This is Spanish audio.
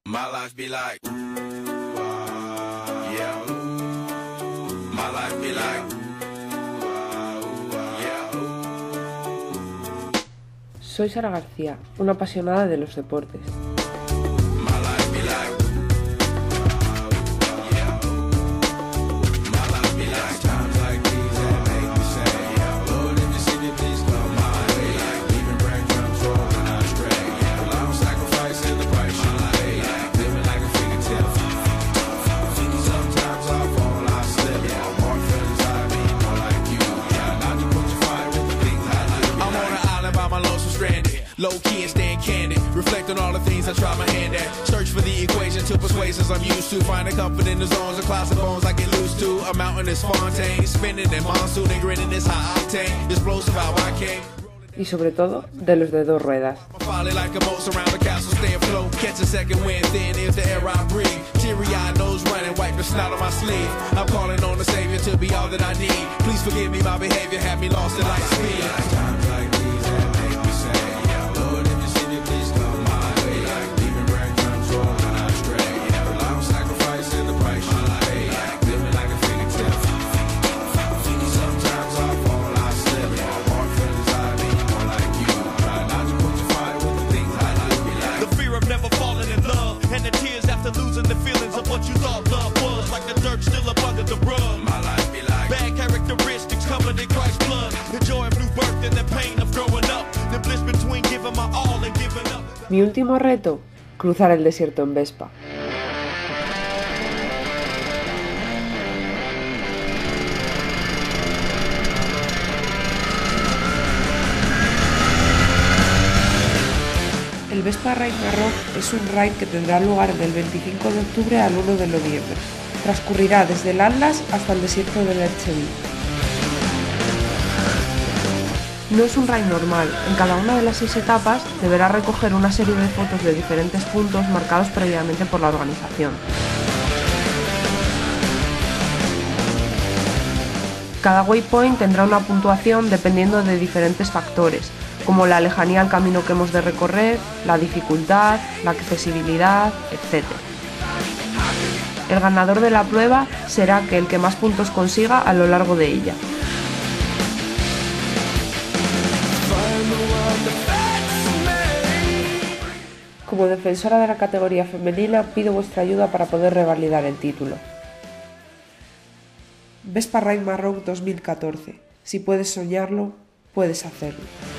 My life be like, yeah. My life be like, yeah. Soy Sara García, una apasionada de los deportes. My life be like, yeah. My life be like times like these that make me say, yeah. Lord, if you see me, please come my way. Like leaving breadcrumbs rolling out stray. Yeah. I'm sacrificing the price you pay. Like living like a fingertip. Sometimes I fall, I slip. Yeah. More feelings I mean, more like you. Yeah. Not to put your fire with the things I do. I'm on an island by my lonesome stranded. Low key and staying candid. Reflect on all the things I try my hand at. Search for the equation to persuasions I'm used to. Finding comfort in the zones of closet bones I get loose to. A mountain is Fontaine. Spinning in monsoon and grinning is high octane. Explosive how I came. Y sobre todo, de los de dos ruedas. Folly like a moat around the castle, stay afloat. Catch a second wind, thin is the air I breathe. Teary-eyed nose running, wipe the snot on my sleeve. I'm calling on the Savior to be all that I need. Please forgive me, my behavior had me lost in light speed. Times like these that make me say, yeah. Lord, if you see me, please come my way. Like leaving breadcrumbs rolling out stray. Yeah. I'm sacrificing the price you pay. Like living like a fingertip. Sometimes I fall, I slip. More feelings I mean, more like you. Try not to put your fire with the things I do. Be like the fear of never falling in love, and the tears after losing the feelings of what you thought love was. Like the dirt still up under the rug. my life be like. Bad characteristics covered in Christ's blood. The joy of new birth and the pain of growing up. The bliss between giving my all and giving up. Mi último reto, cruzar el desierto en Vespa. El Vespa Ride Marroc es un ride que tendrá lugar del 25 de octubre al 1 de noviembre. Transcurrirá desde el Atlas hasta el desierto del Etchevi. No es un ride normal, en cada una de las 6 etapas deberá recoger una serie de fotos de diferentes puntos marcados previamente por la organización. Cada waypoint tendrá una puntuación dependiendo de diferentes factores, como la lejanía al camino que hemos de recorrer, la dificultad, la accesibilidad, etc. El ganador de la prueba será aquel que más puntos consiga a lo largo de ella. Como defensora de la categoría femenina, pido vuestra ayuda para poder revalidar el título. Vespa Ride Marroc 2014. Si puedes soñarlo, puedes hacerlo.